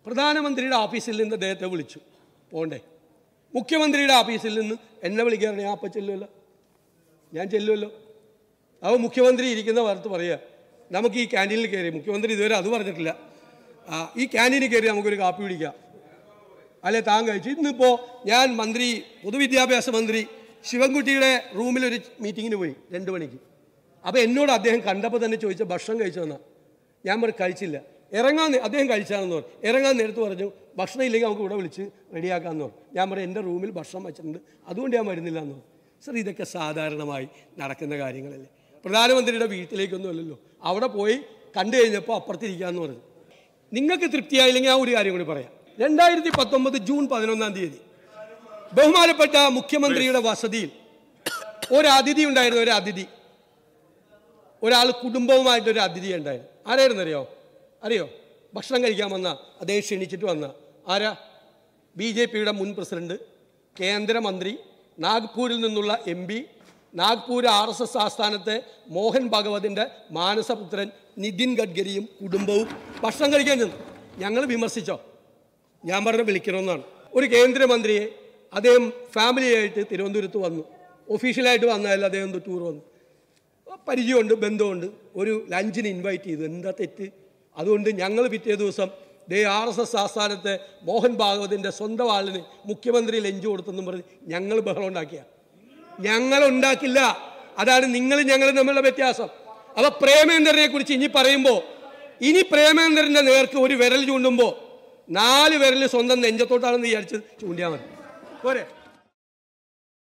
പ്രധാനമന്ത്രിയുടെ ഓഫീസിൽ നിന്ന് അദ്ദേഹത്തെ വിളിച്ചു. പോണ്ടേ? മുഖ്യമന്ത്രിയുടെ ഓഫീസിൽ നിന്ന് എന്നെ വിളിക്കാറുണ്ട്. ഞാൻ അപ്പം ചെല്ലുമല്ലോ, ഞാൻ ചെല്ലുമല്ലോ. അപ്പോൾ മുഖ്യമന്ത്രി ഇരിക്കുന്ന വാർത്ത പറയുക, നമുക്ക് ഈ ക്യാൻറ്റീനിൽ കയറി, മുഖ്യമന്ത്രി ഇതുവരെ അത് പറഞ്ഞിട്ടില്ല, ഈ ക്യാൻറ്റീനിൽ കയറി നമുക്കൊരു കാപ്പി പിടിക്കാം, അല്ലെ താൻ കഴിച്ചു. ഇന്നിപ്പോൾ ഞാൻ പൊതുവിദ്യാഭ്യാസ മന്ത്രി ശിവൻകുട്ടിയുടെ റൂമിലൊരു മീറ്റിങ്ങിന് പോയി 2 മണിക്ക്. അപ്പോൾ എന്നോട് അദ്ദേഹം കണ്ടപ്പോൾ തന്നെ ചോദിച്ച ഭക്ഷണം കഴിച്ചു വന്നാൽ ഞാൻ പറഞ്ഞു കഴിച്ചില്ല. അദ്ദേഹം കഴിച്ചാണെന്ന് പറഞ്ഞു. ഇറങ്ങാൻ നേരത്ത് പറഞ്ഞു ഭക്ഷണം ഇല്ലെങ്കിൽ നമുക്ക് ഇവിടെ വിളിച്ച് റെഡിയാക്കാമെന്ന് പറഞ്ഞു. ഞാൻ പറഞ്ഞു എൻ്റെ റൂമിൽ ഭക്ഷണം വെച്ചിട്ടുണ്ട്, അതുകൊണ്ട് ഞാൻ വരുന്നില്ല എന്ന് പറഞ്ഞു. സർ, ഇതൊക്കെ സാധാരണമായി നടക്കുന്ന കാര്യങ്ങളല്ലേ? പ്രധാനമന്ത്രിയുടെ വീട്ടിലേക്കൊന്നും അല്ലല്ലോ. അവിടെ പോയി കണ്ടു കഴിഞ്ഞപ്പോൾ അപ്പുറത്തിരിക്കാമെന്ന് പറഞ്ഞു. നിങ്ങൾക്ക് തൃപ്തിയായില്ലെങ്കിൽ ഞാൻ ഒരു കാര്യം കൂടി പറയാം. 2019 ജൂൺ 11 ബഹുമാനപ്പെട്ട മുഖ്യമന്ത്രിയുടെ വസതിയിൽ ഒരു അതിഥി ഉണ്ടായിരുന്നു. ഒരാൾ കുടുംബവുമായിട്ടൊരു അതിഥി ഉണ്ടായിരുന്നു. ആരായിരുന്നു അറിയോ? ഭക്ഷണം കഴിക്കാൻ വന്ന അദ്ദേഹം ക്ഷണിച്ചിട്ട് വന്ന ആരാ? BJPയുടെ മുൻ പ്രസിഡന്റ്, കേന്ദ്രമന്ത്രി, നാഗ്പൂരിൽ നിന്നുള്ള MP, നാഗ്പൂർ RSS ആസ്ഥാനത്തെ മോഹൻ ഭഗവതിൻ്റെ മാനസപുത്രൻ നിതിൻ ഗഡ്കരിയും കുടുംബവും ഭക്ഷണം കഴിക്കാൻ ചെന്നു. ഞങ്ങൾ വിമർശിച്ചോ? ഞാൻ പറഞ്ഞ വിളിക്കണമെന്നാണ്. ഒരു കേന്ദ്രമന്ത്രിയെ അദ്ദേഹം ഫാമിലിയായിട്ട് തിരുവനന്തപുരത്ത് വന്നു. ഒഫീഷ്യലായിട്ട് വന്നതല്ല, അദ്ദേഹം ടൂർ വന്നു. പരിചയമുണ്ട്, ബന്ധമുണ്ട്. ഒരു ലഞ്ചിന് ഇൻവൈറ്റ് ചെയ്തു. എന്താ തെറ്റ്? അതുകൊണ്ട് ഞങ്ങൾ പിറ്റേ ദിവസം RSS ആസ്ഥാനത്തെ മോഹൻ ഭാഗവതിൻ്റെ സ്വന്തം ആളിന് മുഖ്യമന്ത്രി ലഞ്ച് കൊടുത്തെന്നും പറഞ്ഞ് ഞങ്ങൾ ബഹളം ഉണ്ടാക്കിയ. ഞങ്ങളുണ്ടാക്കില്ല. അതാണ് നിങ്ങളും ഞങ്ങളും തമ്മിലുള്ള വ്യത്യാസം. അപ്പോൾ പ്രേമേന്ദ്രനെ കുറിച്ച് ഇനി പ്രേമേന്ദ്രൻ്റെ നേർക്ക് ഒരു വിരൽ ചൂണ്ടുമ്പോൾ 4 വിരൽ സ്വന്തം നെഞ്ചത്തോട്ടാണെന്ന് വിചാരിച്ച് ചൂണ്ടിയാൽ മതി. പോരെ?